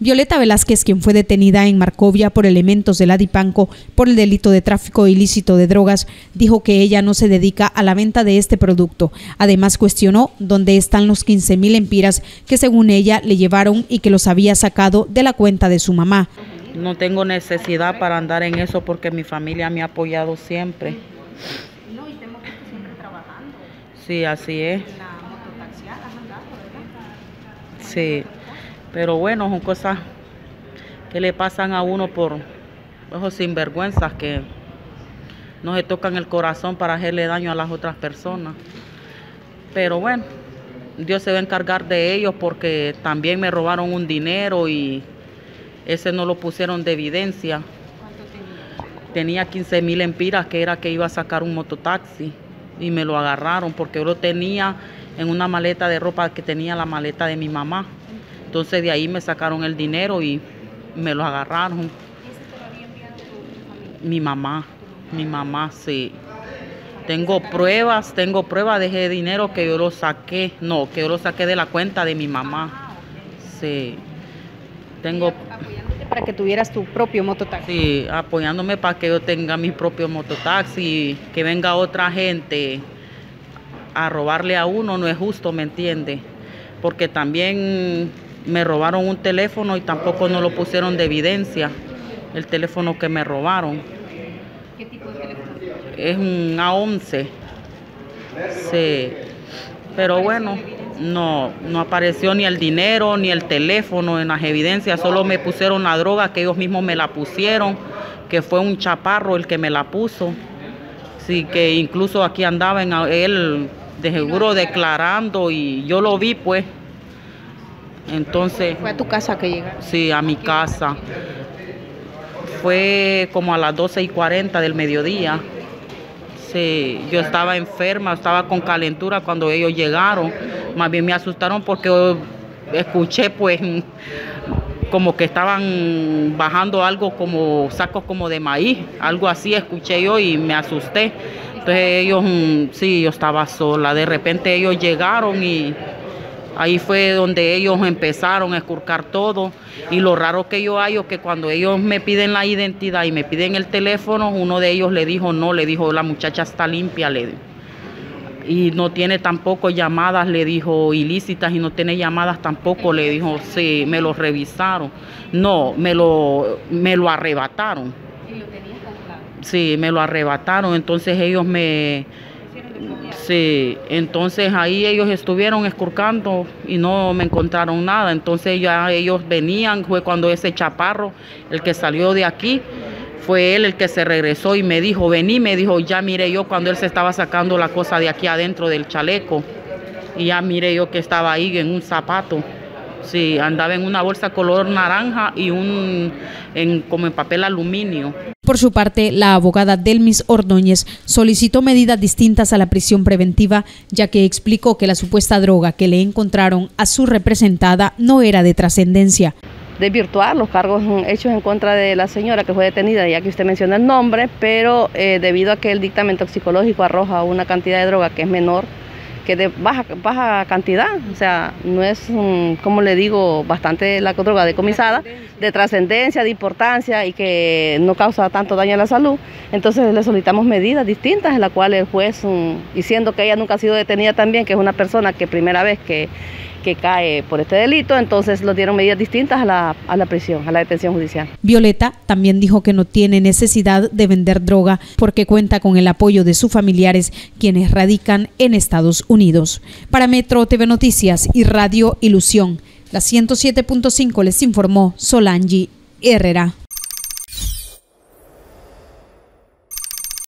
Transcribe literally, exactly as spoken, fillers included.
Violeta Velázquez, quien fue detenida en Marcovia por elementos de la DIPANCO por el delito de tráfico ilícito de drogas, dijo que ella no se dedica a la venta de este producto. Además, cuestionó dónde están los quince mil empiras que según ella le llevaron y que los había sacado de la cuenta de su mamá. No tengo necesidad para andar en eso porque mi familia me ha apoyado siempre. No, y tengo que estar siempre trabajando. Sí, así es. La mototaxiada has andado, ¿verdad? Sí, pero bueno, son cosas que le pasan a uno por esos sinvergüenzas que no se tocan el corazón para hacerle daño a las otras personas. Pero bueno, Dios se va a encargar de ellos porque también me robaron un dinero y ese no lo pusieron de evidencia. ¿Cuánto tenía? Tenía quince mil empiras, que era que iba a sacar un mototaxi, y me lo agarraron porque yo lo tenía en una maleta de ropa que tenía la maleta de mi mamá. Entonces de ahí me sacaron el dinero y me lo agarraron. ¿Ese todavía enviando tu familia? Mi mamá, mi mamá, sí. Tengo pruebas, tengo pruebas de ese dinero que yo lo saqué, no, que yo lo saqué de la cuenta de mi mamá. Sí. Tengo... Apoyándote para que tuvieras tu propio mototaxi. Sí, apoyándome para que yo tenga mi propio mototaxi y que venga otra gente a robarle a uno, no es justo, ¿me entiende? Porque también me robaron un teléfono y tampoco no lo pusieron de evidencia, el teléfono que me robaron. ¿Qué tipo de teléfono? Es un A once. Sí, pero bueno, no, no apareció ni el dinero ni el teléfono en las evidencias, solo me pusieron la droga que ellos mismos me la pusieron, que fue un chaparro el que me la puso. Sí, que incluso aquí andaba en él de seguro declarando y yo lo vi pues. Entonces... ¿Fue a tu casa que llegaste? Sí, a mi casa. Fue como a las doce y cuarenta del mediodía. Sí, yo estaba enferma, estaba con calentura cuando ellos llegaron. Más bien me asustaron porque escuché pues como que estaban bajando algo como sacos como de maíz, algo así escuché yo y me asusté. Entonces ellos, sí, yo estaba sola. De repente ellos llegaron y ahí fue donde ellos empezaron a esculcar todo. Y lo raro que yo hallo que cuando ellos me piden la identidad y me piden el teléfono, uno de ellos le dijo no, le dijo la muchacha está limpia, le dijo. Y no tiene tampoco llamadas, le dijo, ilícitas, y no tiene llamadas tampoco, le dijo, sí, me lo revisaron. No, me lo, me lo arrebataron. ¿Y lo tenías controlado? Sí, me lo arrebataron, entonces ellos me... Sí, entonces ahí ellos estuvieron esculcando y no me encontraron nada. Entonces ya ellos venían, fue cuando ese chaparro, el que salió de aquí, fue él el que se regresó y me dijo, vení, me dijo, ya miré yo cuando él se estaba sacando la cosa de aquí adentro del chaleco. Y ya miré yo que estaba ahí en un zapato. Sí, andaba en una bolsa color naranja y un en, como en papel aluminio. Por su parte, la abogada Delmis Ordóñez solicitó medidas distintas a la prisión preventiva, ya que explicó que la supuesta droga que le encontraron a su representada no era de trascendencia. Desvirtuar los cargos hechos en contra de la señora que fue detenida, ya que usted menciona el nombre, pero eh, debido a que el dictamen toxicológico arroja una cantidad de droga que es menor, que de baja, baja cantidad, o sea, no es, um, como le digo, bastante la droga decomisada, de trascendencia, de importancia y que no causa tanto daño a la salud. Entonces le solicitamos medidas distintas en las cuales el juez, um, diciendo que ella nunca ha sido detenida también, que es una persona que primera vez que, que cae por este delito, entonces le dieron medidas distintas a la, a la prisión, a la detención judicial. Violeta también dijo que no tiene necesidad de vender droga porque cuenta con el apoyo de sus familiares, quienes radican en Estados Unidos. Para Metro T V Noticias y Radio Ilusión, la ciento siete punto cinco les informó Solange Herrera.